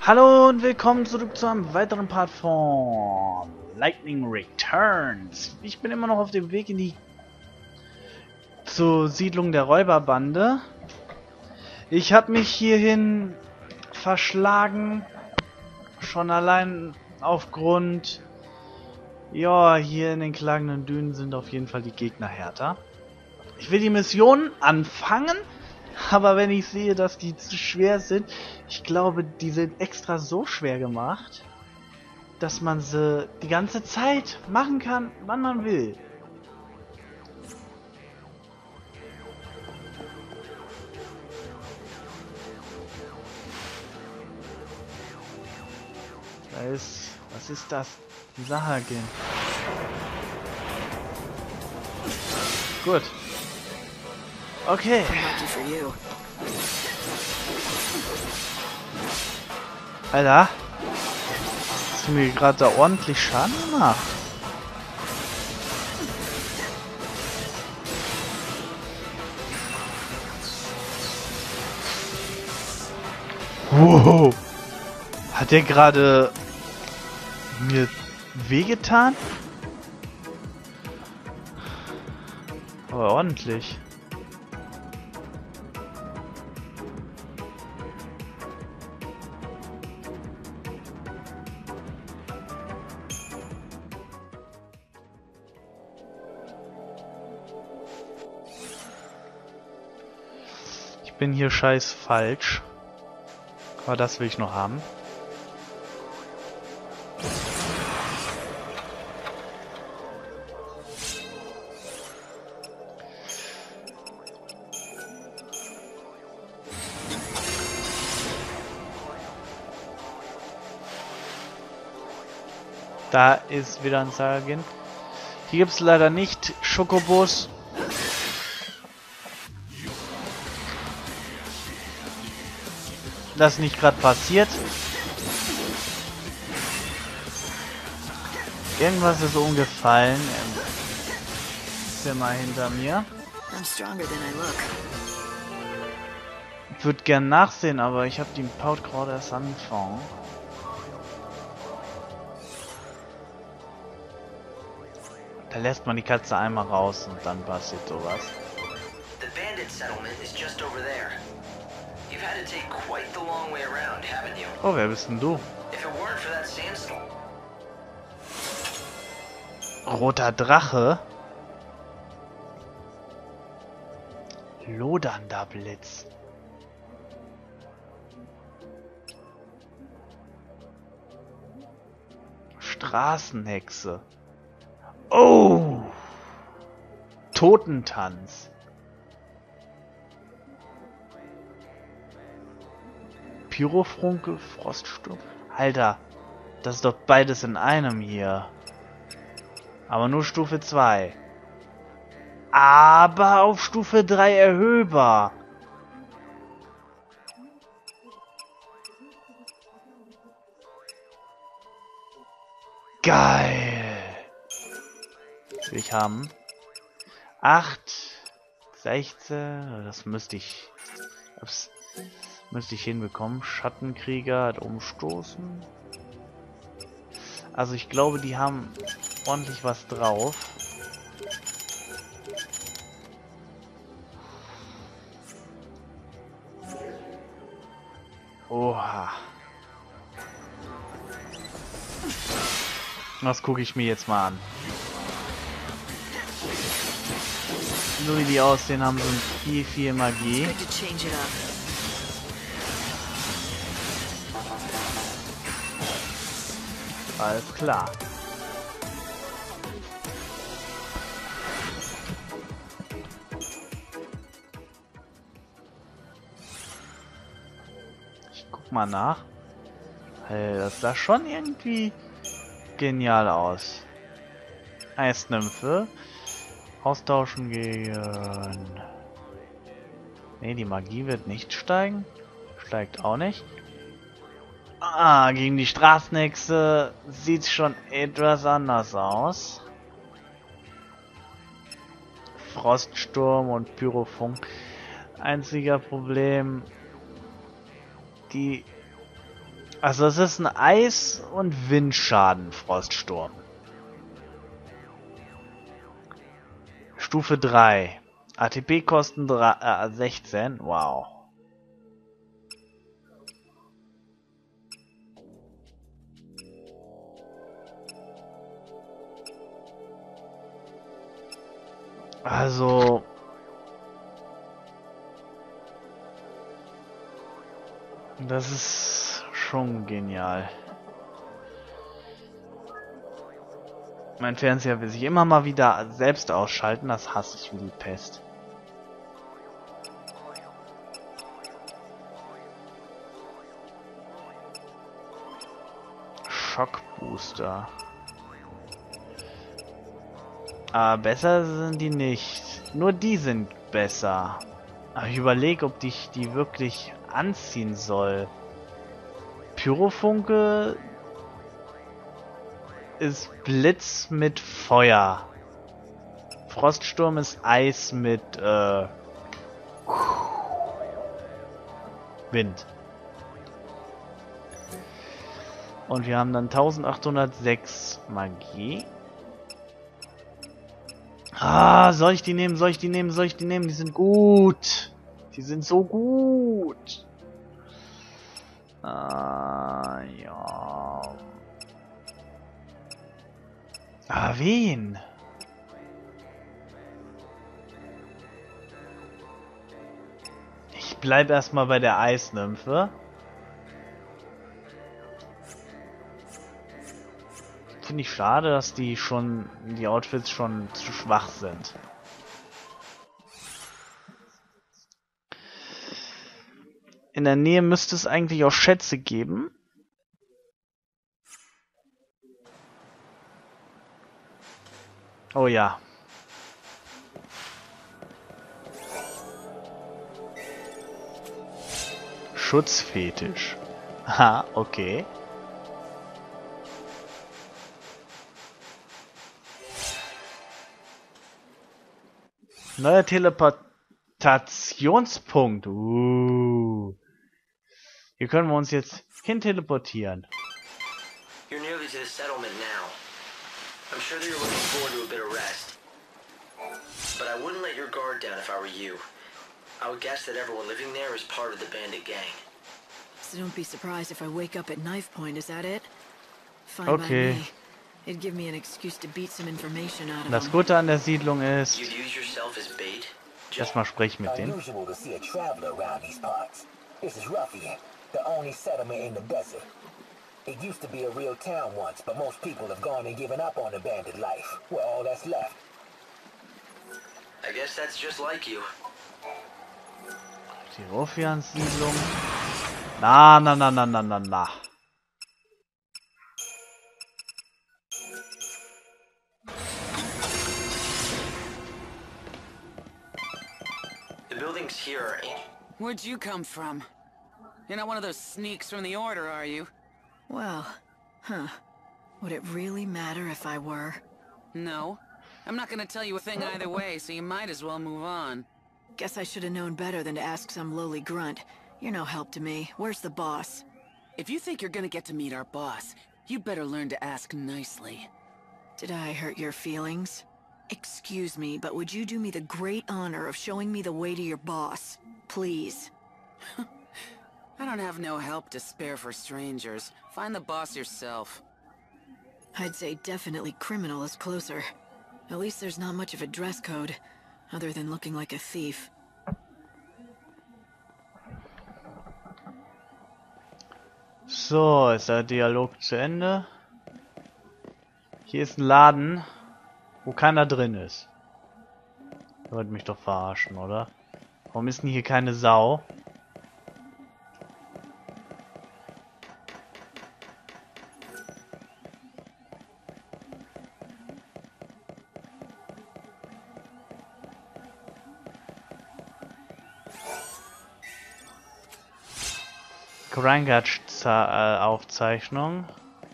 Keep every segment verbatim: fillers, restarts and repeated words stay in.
Hallo und willkommen zurück zu einem weiteren Part von Lightning Returns. Ich bin immer noch auf dem Weg in die zur Siedlung der Räuberbande. Ich habe mich hierhin verschlagen, schon allein aufgrund, ja, hier in den klagenden Dünen sind auf jeden Fall die Gegner härter. Ich will die Mission anfangen, aber wenn ich sehe, dass die zu schwer sind, ich glaube, die sind extra so schwer gemacht, dass man sie die ganze Zeit machen kann, wann man will. Da ist... Was ist das? Sahagin. Gut. Okay. Alter. Hast du mir gerade da ordentlich Schaden gemacht? Wow. Hat der gerade mir wehgetan? Aber ordentlich. Ich bin hier scheiß falsch. Aber das will ich noch haben. Da ist wieder ein Sahagin. Hier gibt es leider nicht Schokobos. Das nicht gerade passiert. Irgendwas ist umgefallen. Ist ja mal hinter mir. Ich würde gern nachsehen, aber ich habe die Paut gerade erst angefangen. Da lässt man die Katze einmal raus und dann passiert sowas. The bandit settlement is just over there. You've had to take quite the long way around, haven't you? Oh, wer bist denn du? If it weren't for that sandstorm. Roter Drache? Lodernder Blitz. Straßenhexe. Oh! Totentanz. Pyrofrunkel, Froststurm. Alter, das ist doch beides in einem hier. Aber nur Stufe zwei. Aber auf Stufe drei erhöhbar. Geil. Will ich haben. acht, sechzehn, das müsste ich... Das müsste ich hinbekommen. Schattenkrieger hat umstoßen. Also ich glaube, die haben ordentlich was drauf. Oha. Das gucke ich mir jetzt mal an. So wie die aussehen, haben sie viel, viel Magie. Alles klar. Ich guck mal nach. Hey, das sah schon irgendwie genial aus. Eisnymphe. Austauschen gegen... Ne, die Magie wird nicht steigen. Steigt auch nicht. Ah, gegen die Straßenhexe sieht es schon etwas anders aus. Froststurm und Pyrofunk. Einziger Problem, die Also es ist ein Eis- und Windschaden, Froststurm. Stufe drei. A T P-Kosten äh, sechzehn. Wow. Also... Das ist schon genial. Mein Fernseher will sich immer mal wieder selbst ausschalten. Das hasse ich wie die Pest. Schockbooster. Aber besser sind die nicht. Nur die sind besser. Aber ich überlege, ob ich die wirklich anziehen soll. Pyrofunke ist Blitz mit Feuer. Froststurm ist Eis mit äh, Wind. Und wir haben dann eintausendachthundertsechs Magie. Ah, soll ich die nehmen? Soll ich die nehmen? Soll ich die nehmen? Die sind gut. Die sind so gut. Ah, ja. Ah, wen? Ich bleib erstmal bei der Eisnymphe. Finde ich schade, dass die schon, die Outfits schon zu schwach sind. In der Nähe müsste es eigentlich auch Schätze geben. Oh ja. Schutzfetisch. Ha, okay. Neuer Teleportationspunkt. Uh. Hier können wir uns jetzt hin teleportieren. You're nearly to the settlement now. I'm sure that you're looking forward to a bit of rest. But I wouldn't let your guard down if I were you. I would guess that everyone living there is part of the bandit gang. So don't be surprised if I wake up at knife point, is that it? Fine Okay. by me. It'd give me an excuse to beat some information out of Das them. Gute an der Siedlung ist, You'd use yourself as bait? erstmal spreche ich mit denen. Unusual to see a traveler around these parts. This is Ruffian, the only settlement in the desert. It used to be a real town once, but most people have gone and given up on the bandit life. We're all that's left. I guess that's just like you. Die Ruffians-Siedlung. Na, na, na, na, na, na, na. The buildings here are ancient. Where'd you come from? You're not one of those sneaks from the Order, are you? Well, huh. Would it really matter if I were? No. I'm not gonna tell you a thing either way, so you might as well move on. Guess I should have known better than to ask some lowly grunt. You're no help to me. Where's the boss? If you think you're gonna get to meet our boss, you'd better learn to ask nicely. Did I hurt your feelings? Excuse me, but would you do me the great honor of showing me the way to your boss? Please. I don't have no help to spare for strangers. Find the boss yourself. I'd say definitely criminal is closer. At least there's not much of a dress code, other than looking like a thief. So, ist der Dialog zu Ende. Hier ist ein Laden, wo keiner drin ist. Ihr wollt mich doch verarschen, oder? Warum ist denn hier keine Sau? Crangatch-Aufzeichnung.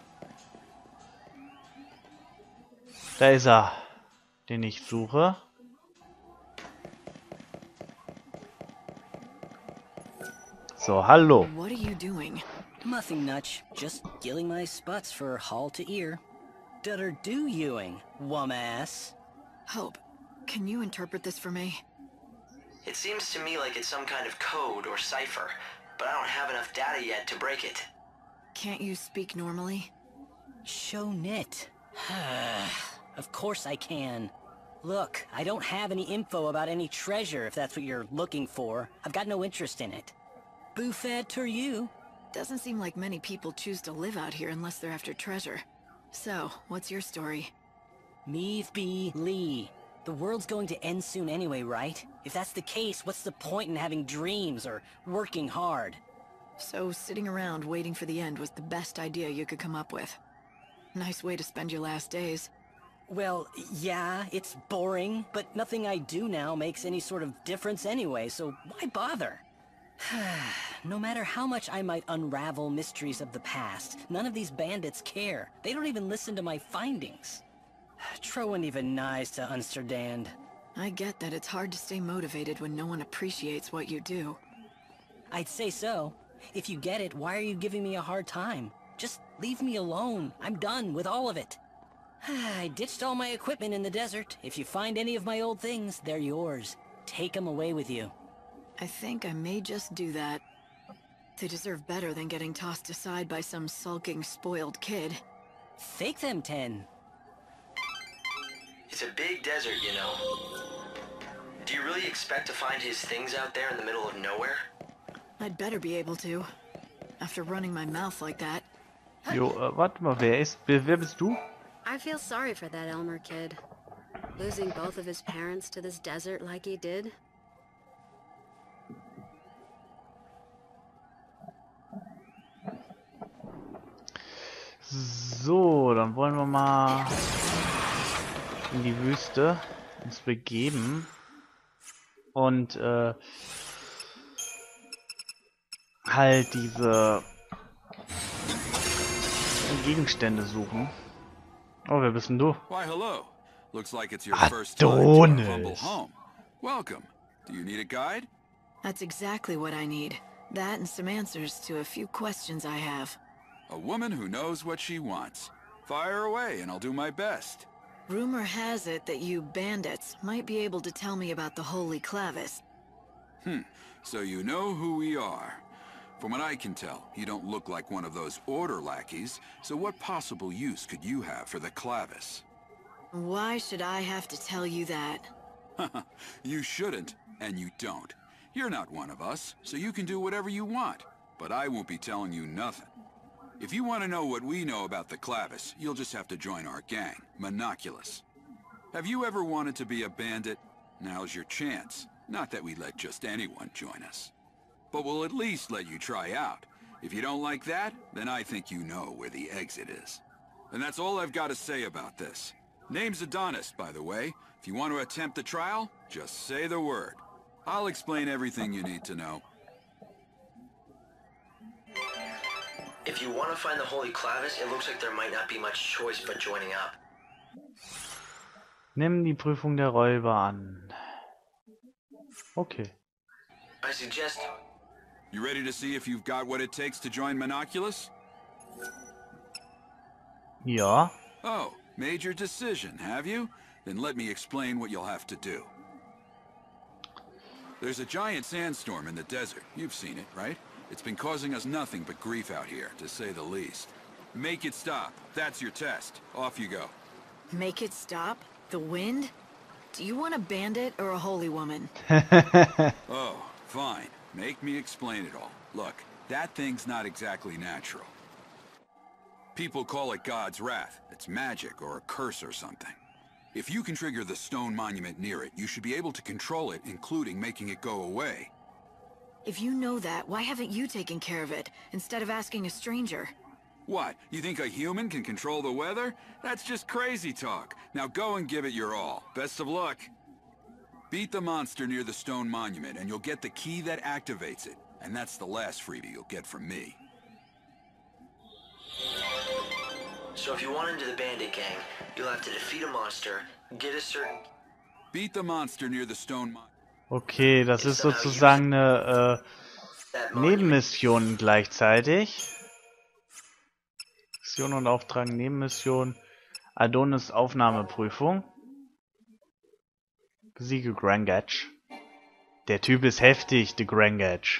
Da ist er, den ich suche. So, hallo. What are you doing? Nothing much. Just gilling my sputs for hall to ear. Dutter do Ewing, wum-ass. Hope, can you interpret this for me? It seems to me like it's some kind of code or cipher, but I don't have enough data yet to break it. Can't you speak normally? Show nit. Of course I can. Look, I don't have any info about any treasure, if that's what you're looking for. I've got no interest in it. Buffet to you. Doesn't seem like many people choose to live out here unless they're after treasure. So, what's your story? Meave B. Lee. The world's going to end soon anyway, right? If that's the case, what's the point in having dreams or working hard? So, sitting around waiting for the end was the best idea you could come up with. Nice way to spend your last days. Well, yeah, it's boring, but nothing I do now makes any sort of difference anyway, so why bother? No matter how much I might unravel mysteries of the past, none of these bandits care. They don't even listen to my findings. Trowan even nice to understand. I get that it's hard to stay motivated when no one appreciates what you do. I'd say so. If you get it, why are you giving me a hard time? Just leave me alone. I'm done with all of it. I ditched all my equipment in the desert. If you find any of my old things, they're yours. Take them away with you. I think I may just do that. They deserve better than getting tossed aside by some sulking, spoiled kid. Take them, Ten. It's a big desert, you know. Do you really expect to find his things out there in the middle of nowhere? I'd better be able to. After running my mouth like that. Jo, äh, warte mal, wer ist, wer, wer bist du? I feel sorry for that Elmer kid. Losing both of his parents to this desert like he did. So, dann wollen wir mal in die Wüste uns begeben und äh, halt diese Gegenstände suchen. Oh, wer bist denn du? Why, hello. Looks like it's your first time to our humble home. Welcome. Do you need a guide? That's exactly what I need. That and some answers to a few questions I have. A woman who knows what she wants. Fire away and I'll do my best. Rumor has it that you bandits might be able to tell me about the Holy Clavis. Hmm, so you know who we are. From what I can tell, you don't look like one of those order lackeys, so what possible use could you have for the Clavis? Why should I have to tell you that? You shouldn't, and you don't. You're not one of us, so you can do whatever you want, but I won't be telling you nothing. If you want to know what we know about the Clavis, you'll just have to join our gang, Monoculus. Have you ever wanted to be a bandit? Now's your chance. Not that we let just anyone join us. But we'll at least let you try out. If you don't like that, then I think you know where the exit is. And that's all I've got to say about this. Name's Adonis, by the way. If you want to attempt the trial, just say the word. I'll explain everything you need to know. If you want to find the Holy Clavis, it looks like there might not be much choice but joining up. Nimm die Prüfung der Räuber an. Okay. I suggest... You ready to see if you've got what it takes to join Monoculus? Ja. Oh, made your decision, have you? Then let me explain what you'll have to do. There's a giant sandstorm in the desert. You've seen it, right? It's been causing us nothing but grief out here, to say the least. Make it stop. That's your test. Off you go. Make it stop? The wind? Do you want a bandit or a holy woman? Oh, fine. Make me explain it all. Look, that thing's not exactly natural. People call it God's wrath. It's magic or a curse or something. If you can trigger the stone monument near it, you should be able to control it, including making it go away. If you know that, why haven't you taken care of it, instead of asking a stranger? What? You think a human can control the weather? That's just crazy talk. Now go and give it your all. Best of luck. Beat the monster near the stone monument, and you'll get the key that activates it. And that's the last freebie you'll get from me. So if you want into the bandit gang, you'll have to defeat a monster, get a certain... Beat the monster near the stone monument. Okay, das ist sozusagen eine äh, Nebenmission gleichzeitig. Mission und Auftrag, Nebenmission. Adonis Aufnahmeprüfung. Besiege Grangach. Der Typ ist heftig, der Grangach.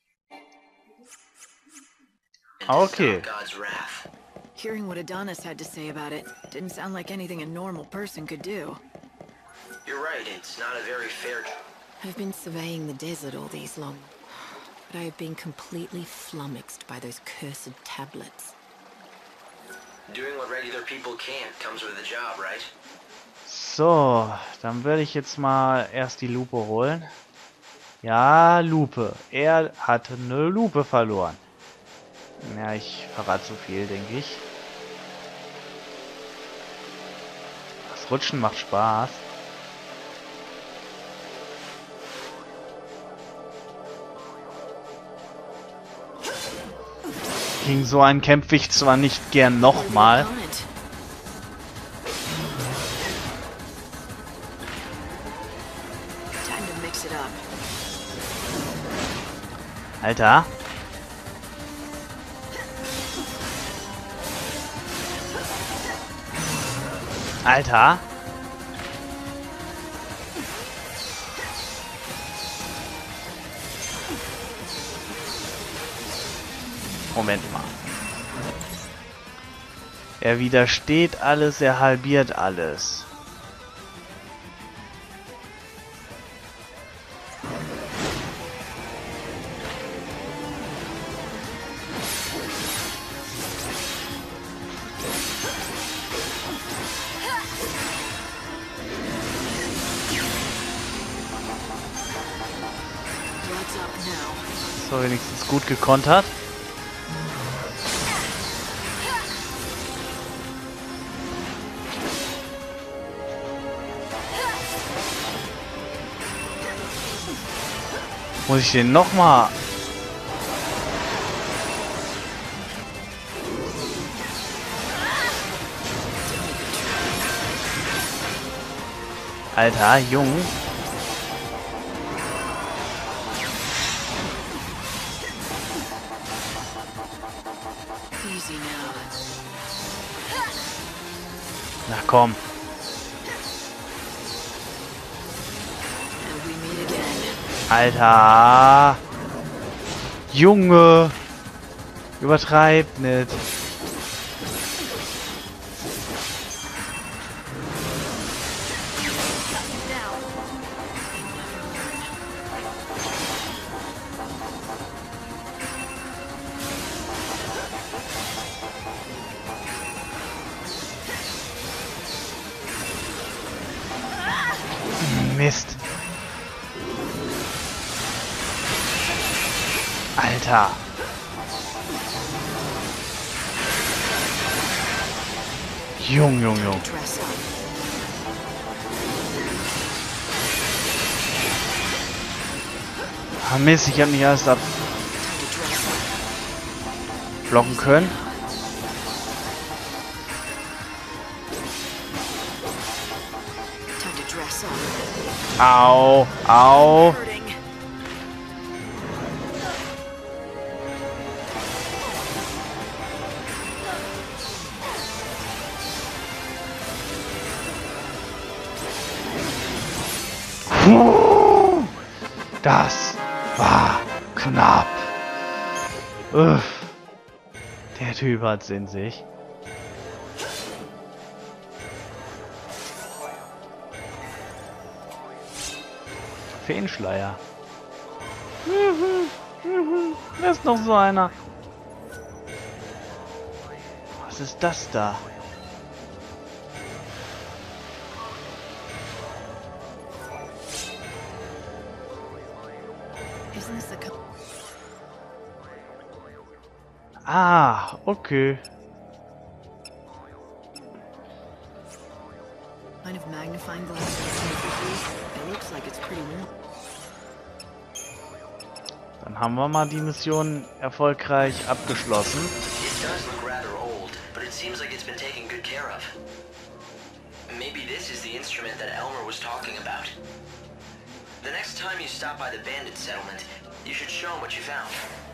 Okay. Hearing what Adonis had to say about it didn't sound like anything a normal person could do. You're right, it's not a very fair... I've been surveying the desert all these long, but I have been completely flummoxed by those cursed tablets. Doing what regular people can't comes with the job, right? So, dann werde ich jetzt mal erst die Lupe holen. Ja, Lupe. Er hatte eine Lupe verloren. Ja, ich verrate zu viel, denke ich. Das Rutschen macht Spaß. Gegen so einen kämpfe ich zwar nicht gern nochmal. Alter. Alter. Moment mal. Er widersteht alles, er halbiert alles. So, wenigstens gut gekontert. Muss ich den nochmal... Alter, Jung. Na komm. Alter. Junge. Übertreib nicht. Mist. Alter. Jung, jung, jung. Ah, Mist, ich hab nicht erst ab blocken können. Au, au. Puh, das war knapp. Uff. Der Typ hat's in sich. Feenschleier. Mhm, mhm. Da ist noch so einer. Was ist das da? Ah, okay. Kind of magnifying glass. It looks like it's pretty warm. Dann haben wir mal die Mission erfolgreich abgeschlossen. It does look rather old, but it seems like it's been taken good care of. Maybe this is the instrument that Elmer was talking about. The next time you stop by the bandit settlement, you should show him what you found.